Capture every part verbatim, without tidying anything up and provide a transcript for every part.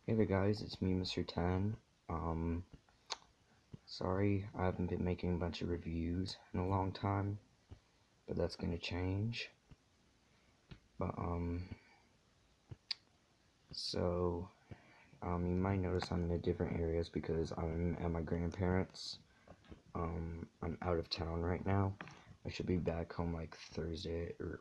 Hey there guys, it's me, Mister Ten. Um, sorry I haven't been making a bunch of reviews in a long time, but that's gonna change. But, um, so, um, you might notice I'm in different areas because I'm at my grandparents'. Um, I'm out of town right now. I should be back home like Thursday, or,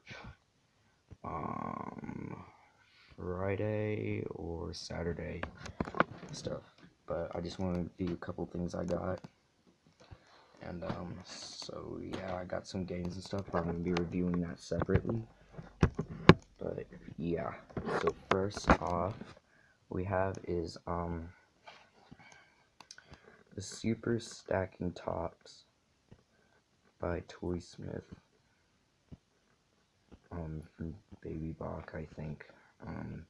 um, Friday or Saturday stuff. But I just want to do a couple things I got. And um, so yeah, I got some games and stuff, but I'm gonna be reviewing that separately. But yeah, so first off, we have is um the Super Stacking Tops by Toysmith. Um, from Baby Bach, I think. Um,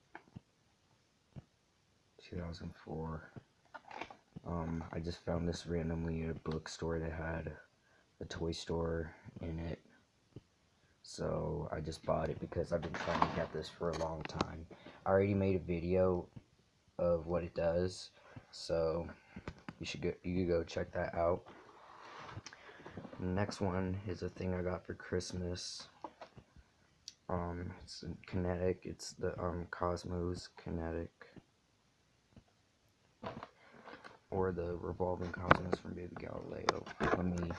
two thousand four. Um, I just found this randomly at a bookstore that had a toy store in it. So I just bought it because I've been trying to get this for a long time. I already made a video of what it does, so you should go you could go check that out. The next one is a thing I got for Christmas. Um, it's Kinetic. It's the um Cosmos Kinetic, or the Revolving Cosmos from Baby Galileo. Let me.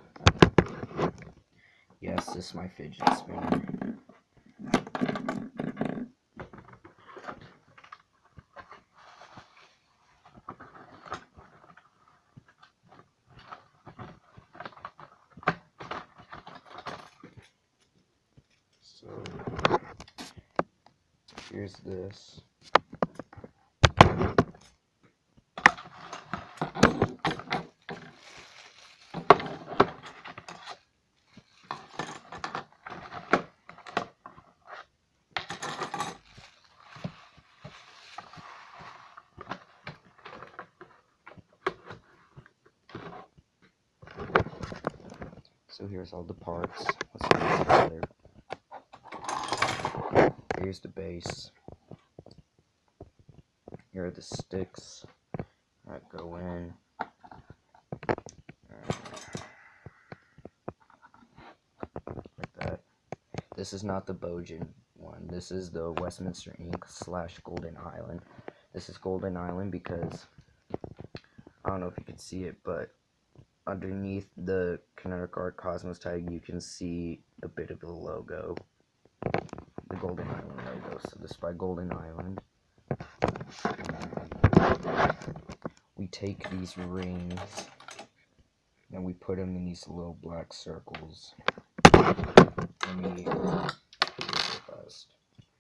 Yes, this is my fidget spinner. So here's this. So here's all the parts. Let's put it together. Here's the base. Here are the sticks that go in. Like that. This is not the Bojan one. This is the Westminster Ink slash Golden Island. This is Golden Island because I don't know if you can see it, but underneath the Kinetic Art Cosmos tag, you can see a bit of the logo, the Golden Island logo. So this is by Golden Island. We take these rings and we put them in these little black circles. Let me do it fast.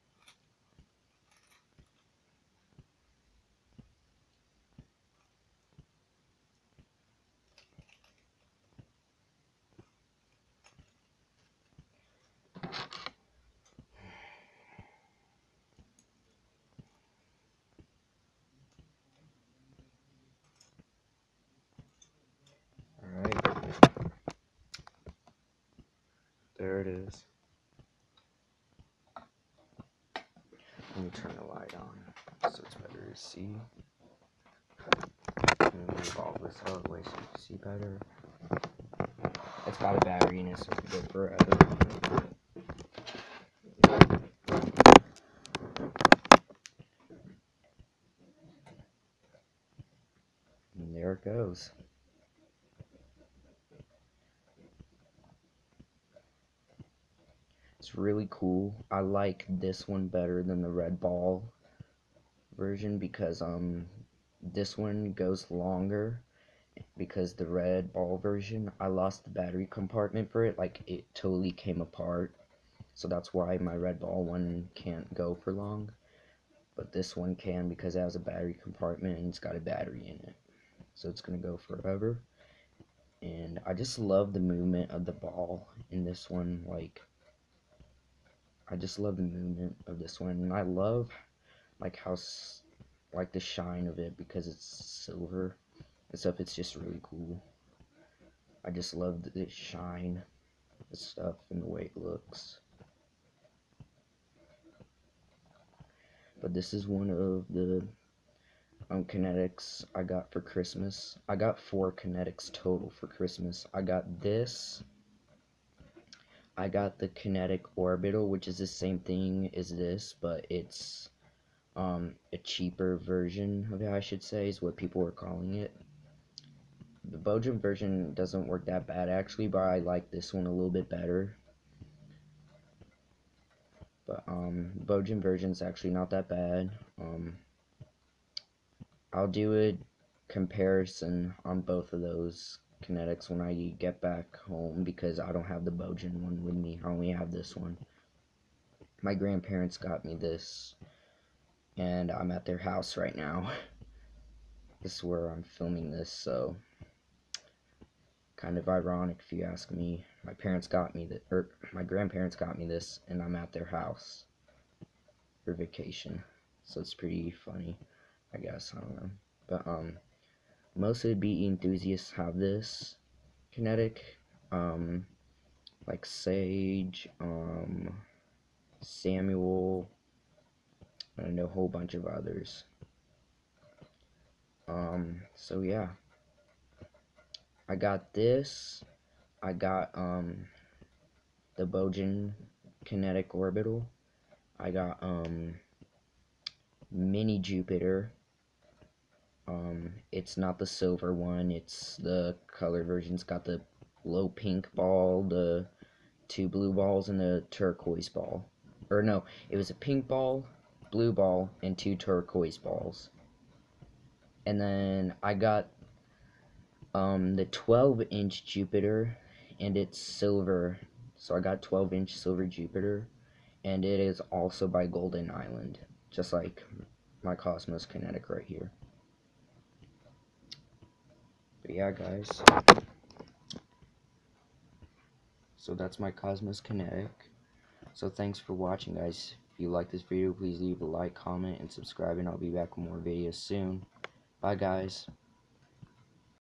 Alright. There it is. Let me turn the light on so it's better to see. I'm gonna move all this out of the way so you can see better. It's got a battery in it, so it can go forever. And there it goes. It's really cool. I like this one better than the red ball version because um this one goes longer, because the red ball version, I lost the battery compartment for it. Like, it totally came apart, so that's why my red ball one can't go for long, but this one can because it has a battery compartment and it's got a battery in it, so it's gonna go forever. And I just love the movement of the ball in this one. Like, I just love the movement of this one, and I love like how like the shine of it, because it's silver and stuff. It's just really cool. I just love the shine, the stuff, and the way it looks. but this is one of the um, Kinetics I got for Christmas. I got four Kinetics total for Christmas. I got this. I got the Kinetic Orbital, which is the same thing as this, but it's um, a cheaper version of it, I should say, is what people were calling it. The Bojum version doesn't work that bad, actually, but I like this one a little bit better. But, um, Bojum version's actually not that bad. Um, I'll do a comparison on both of those Kinetics when I get back home, because I don't have the Bojum one with me. I only have this one. My grandparents got me this, and I'm at their house right now. This is where I'm filming this, so kind of ironic if you ask me. My parents got me that, or my grandparents got me this, and I'm at their house for vacation, so it's pretty funny, I guess. I don't know, but um, most of the B E enthusiasts have this Kinetic, um, like Sage, um, Samuel, and a whole bunch of others. Um, so yeah, I got this. I got um the Bojum Kinetic Orbital. I got um Mini Jupiter. Um, it's not the silver one. It's the color version. It's got the low pink ball, the two blue balls, and the turquoise ball. Or no, it was a pink ball, blue ball, and two turquoise balls. And then I got um, the twelve inch Jupiter, and it's silver. So I got twelve inch silver Jupiter, and it is also by Golden Island, just like my Cosmos Kinetic right here. But yeah, guys. So that's my Cosmos Kinetic. So thanks for watching, guys. If you like this video, please leave a like, comment, and subscribe, and I'll be back with more videos soon. Bye, guys.